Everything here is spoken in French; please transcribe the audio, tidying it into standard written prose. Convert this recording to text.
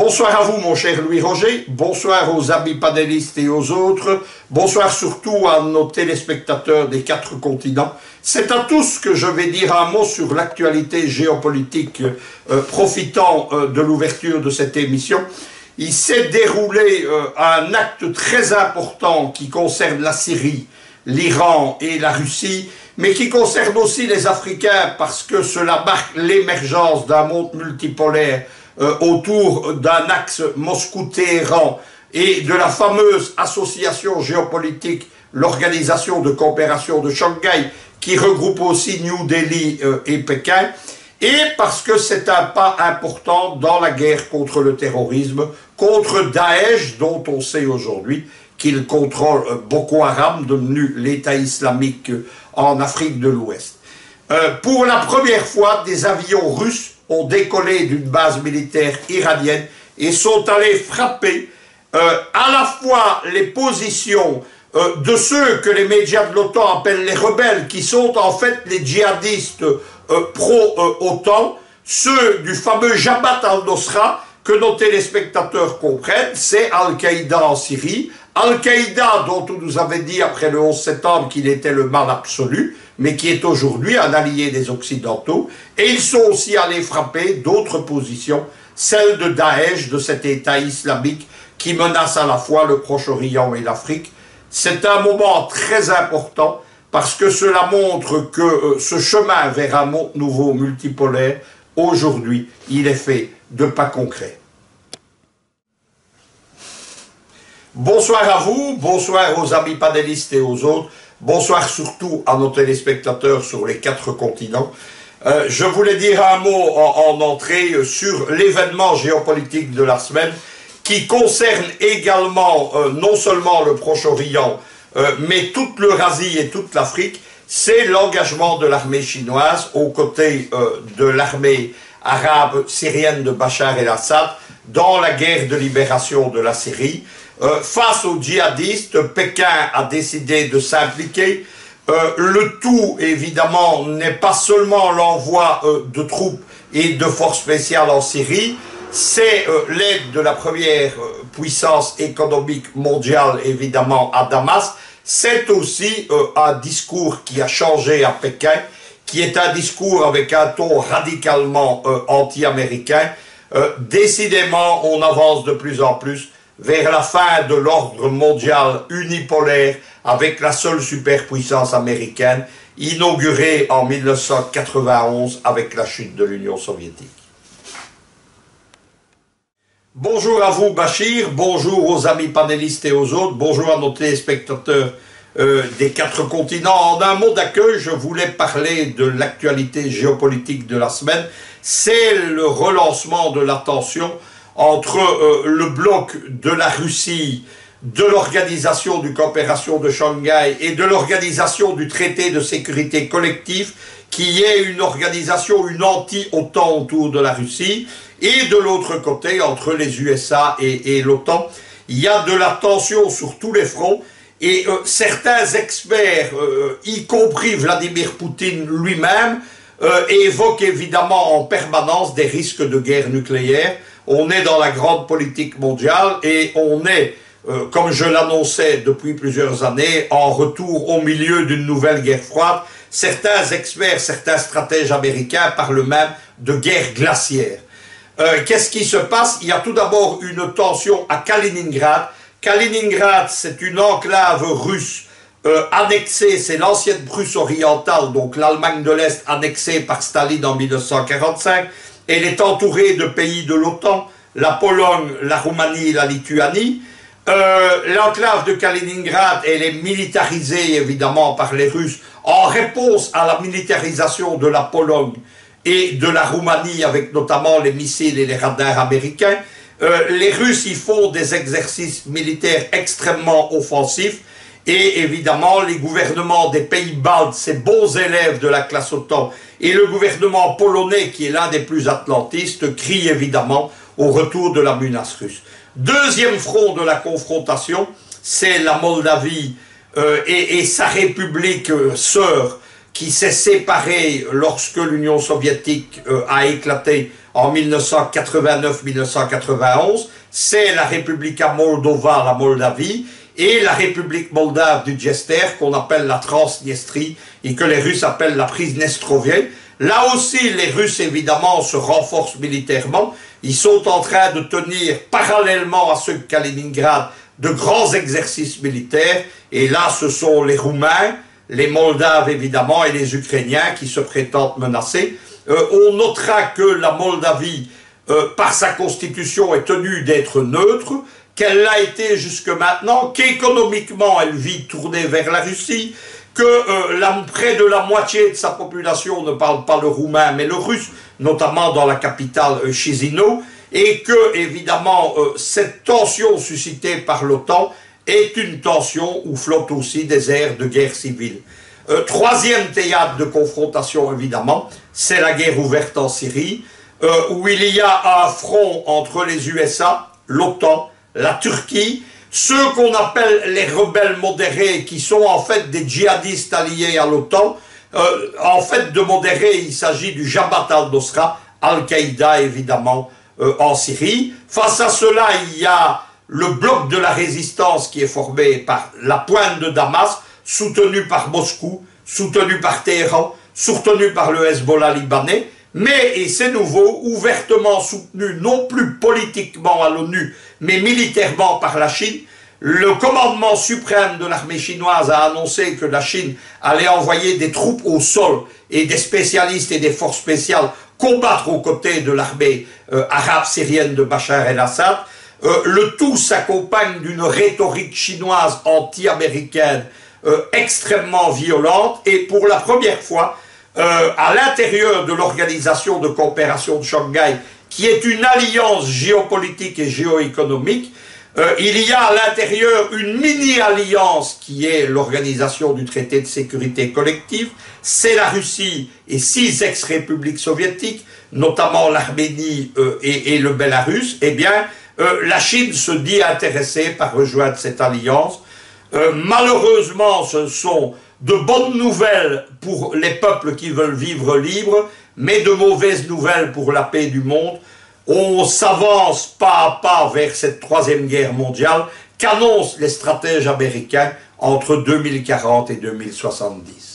Bonsoir à vous, mon cher Louis-Roger. Bonsoir aux amis panélistes et aux autres. Bonsoir surtout à nos téléspectateurs des 4 continents. C'est à tous que je vais dire un mot sur l'actualité géopolitique profitant de l'ouverture de cette émission. Il s'est déroulé un acte très important qui concerne la Syrie, l'Iran et la Russie, mais qui concerne aussi les Africains parce que cela marque l'émergence d'un monde multipolaire autour d'un axe Moscou-Téhéran et de la fameuse association géopolitique, l'Organisation de coopération de Shanghai, qui regroupe aussi New Delhi et Pékin, et parce que c'est un pas important dans la guerre contre le terrorisme, contre Daesh, dont on sait aujourd'hui qu'il contrôle Boko Haram, devenu l'État islamique en Afrique de l'Ouest. Pour la première fois, des avions russes ont décollé d'une base militaire iranienne et sont allés frapper à la fois les positions de ceux que les médias de l'OTAN appellent les rebelles, qui sont en fait les djihadistes pro-OTAN, ceux du fameux Jabhat al-Nusra, que nos téléspectateurs comprennent, c'est Al-Qaïda en Syrie, Al-Qaïda dont on nous avait dit après le 11 septembre qu'il était le mal absolu, mais qui est aujourd'hui un allié des Occidentaux, et ils sont aussi allés frapper d'autres positions, celles de Daesh, de cet État islamique qui menace à la fois le Proche-Orient et l'Afrique. C'est un moment très important parce que cela montre que ce chemin vers un monde nouveau multipolaire, aujourd'hui, il est fait de pas concrets. Bonsoir à vous, bonsoir aux amis panélistes et aux autres, bonsoir surtout à nos téléspectateurs sur les 4 continents. Je voulais dire un mot en entrée sur l'événement géopolitique de la semaine qui concerne également non seulement le Proche-Orient, mais toute l'Eurasie et toute l'Afrique. C'est l'engagement de l'armée chinoise aux côtés de l'armée arabe syrienne de Bachar el-Assad dans la guerre de libération de la Syrie. Face aux djihadistes, Pékin a décidé de s'impliquer. Le tout, évidemment, n'est pas seulement l'envoi de troupes et de forces spéciales en Syrie, c'est l'aide de la première puissance économique mondiale, évidemment, à Damas. C'est aussi un discours qui a changé à Pékin, qui est un discours avec un ton radicalement anti-américain. Décidément, on avance de plus en plus vers la fin de l'ordre mondial unipolaire avec la seule superpuissance américaine, inaugurée en 1991 avec la chute de l'Union soviétique. Bonjour à vous Bachir, bonjour aux amis panélistes et aux autres, bonjour à nos téléspectateurs des 4 continents. En un mot d'accueil, je voulais parler de l'actualité géopolitique de la semaine. C'est le relancement de la tension entre le bloc de la Russie, de l'Organisation de coopération de Shanghai et de l'Organisation du traité de sécurité collective, qui est une organisation, une anti-OTAN autour de la Russie, et de l'autre côté, entre les USA et l'OTAN, il y a de la tension sur tous les fronts, et certains experts, y compris Vladimir Poutine lui-même, évoquent évidemment en permanence des risques de guerre nucléaire. On est dans la grande politique mondiale et on est, comme je l'annonçais depuis plusieurs années, en retour au milieu d'une nouvelle guerre froide. Certains experts, certains stratèges américains parlent même de guerre glaciaire. Qu'est-ce qui se passe? Il y a tout d'abord une tension à Kaliningrad. Kaliningrad, c'est une enclave russe annexée, c'est l'ancienne Prusse orientale, donc l'Allemagne de l'Est annexée par Staline en 1945. Elle est entourée de pays de l'OTAN, la Pologne, la Roumanie, la Lituanie. L'enclave de Kaliningrad, elle est militarisée évidemment par les Russes en réponse à la militarisation de la Pologne et de la Roumanie avec notamment les missiles et les radars américains. Les Russes y font des exercices militaires extrêmement offensifs et évidemment les gouvernements des pays baltes, ces bons élèves de la classe OTAN, et le gouvernement polonais qui est l'un des plus atlantistes crient évidemment au retour de la menace russe. Deuxième front de la confrontation, c'est la Moldavie et sa république sœur qui s'est séparée lorsque l'Union soviétique a éclaté en 1989-1991, c'est la Republika Moldova, la Moldavie, et la République moldave du Dniester, qu'on appelle la Transnistrie, et que les Russes appellent la Pridnestrovie. Là aussi, les Russes, évidemment, se renforcent militairement. Ils sont en train de tenir, parallèlement à ceux de Kaliningrad, de grands exercices militaires. Et là, ce sont les Roumains, les Moldaves, évidemment, et les Ukrainiens qui se prétendent menacés. On notera que la Moldavie, par sa constitution, est tenue d'être neutre, qu'elle l'a été jusque maintenant, qu'économiquement, elle vit tournée vers la Russie, que près de la moitié de sa population ne parle pas le roumain mais le russe, notamment dans la capitale Chisinau, et que, évidemment, cette tension suscitée par l'OTAN est une tension où flottent aussi des airs de guerre civile. Troisième théâtre de confrontation, évidemment, c'est la guerre ouverte en Syrie, où il y a un front entre les USA, l'OTAN, la Turquie, ceux qu'on appelle les rebelles modérés, qui sont en fait des djihadistes alliés à l'OTAN. En fait, de modérés, il s'agit du Jabhat al-Nusra, Al-Qaïda évidemment, en Syrie. Face à cela, il y a le bloc de la résistance qui est formé par la pointe de Damas, soutenu par Moscou, soutenu par Téhéran, soutenu par le Hezbollah libanais, mais, et c'est nouveau, ouvertement soutenu non plus politiquement à l'ONU, mais militairement par la Chine. Le commandement suprême de l'armée chinoise a annoncé que la Chine allait envoyer des troupes au sol et des spécialistes et des forces spéciales combattre aux côtés de l'armée arabe syrienne de Bachar el-Assad. Le tout s'accompagne d'une rhétorique chinoise anti-américaine extrêmement violente, et pour la première fois, à l'intérieur de l'Organisation de coopération de Shanghai, qui est une alliance géopolitique et géoéconomique, il y a à l'intérieur une mini-alliance qui est l'Organisation du traité de sécurité collective. C'est la Russie et 6 ex-républiques soviétiques, notamment l'Arménie et le Bélarus. Eh bien, la Chine se dit intéressée par rejoindre cette alliance. Malheureusement, ce sont de bonnes nouvelles pour les peuples qui veulent vivre libres, mais de mauvaises nouvelles pour la paix du monde. On s'avance pas à pas vers cette troisième guerre mondiale qu'annoncent les stratèges américains entre 2040 et 2070.